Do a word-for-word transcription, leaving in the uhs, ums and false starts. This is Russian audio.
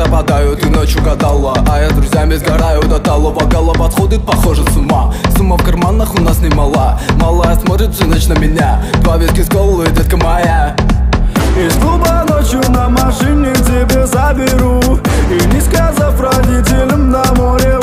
пропадают и ночью гадала, а я с друзьями сгораю до талого. Голова подходит, похоже, с ума. Сумма в карманах у нас немала. Малая смотрит всю ночь на меня. Два виски с колой, детка моя. Из клуба ночью на машине тебе заберу, и не сказав родителям, на море